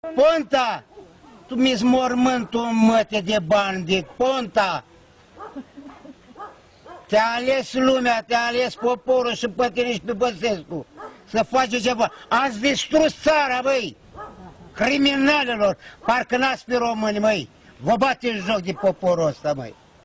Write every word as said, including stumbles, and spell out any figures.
Ponta! Tu mi-ți mormântul în măte de bandit, Ponta! Te-a ales lumea, te-a ales poporul și pe tine și pe Băsescu. Să face ceva. Ați distrus țara, băi! Criminalilor! Parcă n-ați fi români, măi! Vă bateți joc de poporul ăsta, măi!